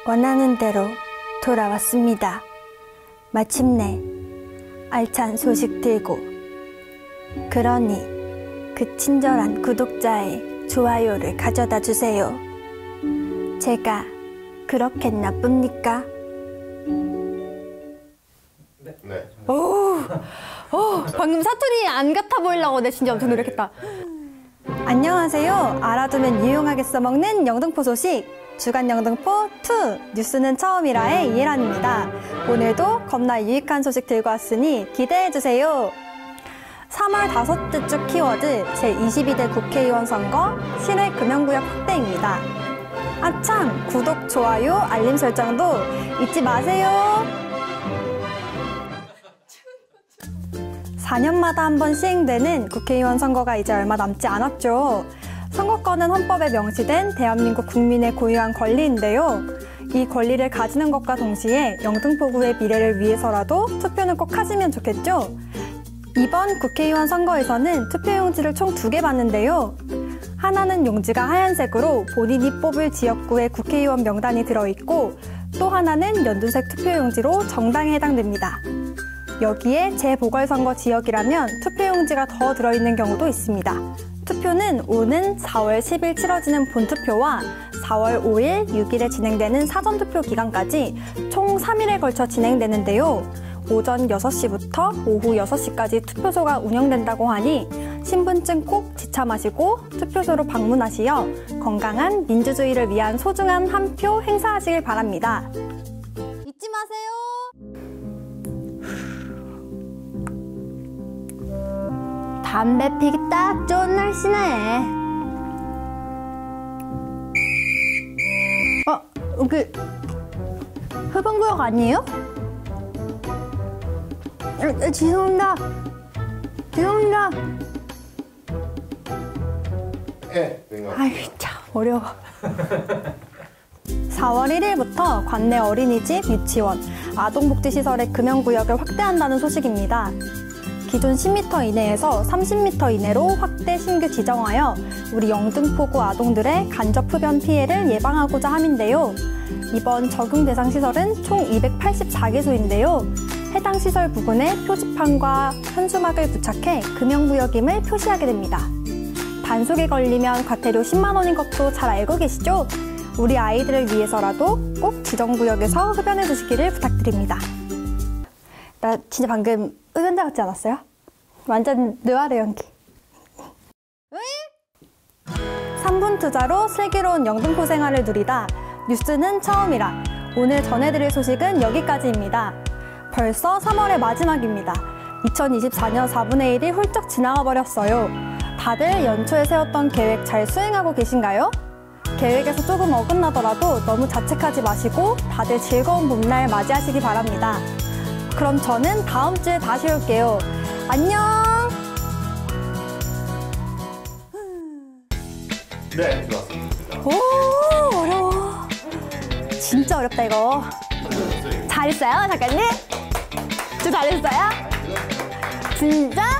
원하는 대로 돌아왔습니다. 마침내 알찬 소식 들고. 그러니 그 친절한 구독자의 좋아요를 가져다 주세요. 제가 그렇게 나쁩니까? 네. 오, 방금 사투리 안 같아 보이려고 내 진짜 엄청 노력했다. 안녕하세요. 알아두면 유용하게 써먹는 영등포 소식. 주간 영등포 2 뉴스는 처음이라의 이혜란입니다. 오늘도 겁나 유익한 소식 들고 왔으니 기대해주세요. 3월 다섯째 주 키워드 제22대 국회의원 선거 실외 금연구역 확대입니다. 아참! 구독, 좋아요, 알림 설정도 잊지 마세요. 4년마다 한 번 시행되는 국회의원 선거가 이제 얼마 남지 않았죠. 선거권은 헌법에 명시된 대한민국 국민의 고유한 권리인데요. 이 권리를 가지는 것과 동시에 영등포구의 미래를 위해서라도 투표는 꼭 하시면 좋겠죠? 이번 국회의원 선거에서는 투표용지를 총 2개 받는데요. 하나는 용지가 하얀색으로 본인이 뽑을 지역구의 국회의원 명단이 들어있고, 또 하나는 연두색 투표용지로 정당에 해당됩니다. 여기에 재보궐선거 지역이라면 투표용지가 더 들어있는 경우도 있습니다. 투표는 오는 4월 10일 치러지는 본투표와 4월 5일, 6일에 진행되는 사전투표 기간까지 총 3일에 걸쳐 진행되는데요. 오전 6시부터 오후 6시까지 투표소가 운영된다고 하니 신분증 꼭 지참하시고 투표소로 방문하시어 건강한 민주주의를 위한 소중한 한 표 행사하시길 바랍니다. 잊지 마세요. 담배 피기 딱 좋은 날씨네. 여기 흡연구역 아니에요? 죄송합니다. 죄송합니다. 아이 참 어려워. 4월 1일부터 관내 어린이집, 유치원, 아동복지시설의 금연구역을 확대한다는 소식입니다. 기존 10m 이내에서 30m 이내로 확대 신규 지정하여 우리 영등포구 아동들의 간접 흡연 피해를 예방하고자 함인데요. 이번 적용 대상 시설은 총 284개소인데요. 해당 시설 부근에 표지판과 현수막을 부착해 금연구역임을 표시하게 됩니다. 단속에 걸리면 과태료 10만 원인 것도 잘 알고 계시죠? 우리 아이들을 위해서라도 꼭 지정구역에서 흡연해 주시기를 부탁드립니다. 나 진짜 방금 흡연자 같지 않았어요? 완전 느와르 연기. 3분 투자로 슬기로운 영등포 생활을 누리다. 뉴스는 처음이라. 오늘 전해드릴 소식은 여기까지입니다. 벌써 3월의 마지막입니다. 2024년 4분의 1이 훌쩍 지나가 버렸어요. 다들 연초에 세웠던 계획 잘 수행하고 계신가요? 계획에서 조금 어긋나더라도 너무 자책하지 마시고 다들 즐거운 봄날 맞이하시기 바랍니다. 그럼 저는 다음 주에 다시 올게요. 안녕! 네, 좋았습니다. 오, 어려워. 진짜 어렵다, 이거. 잘했어요, 작가님? 저 잘했어요? 진짜?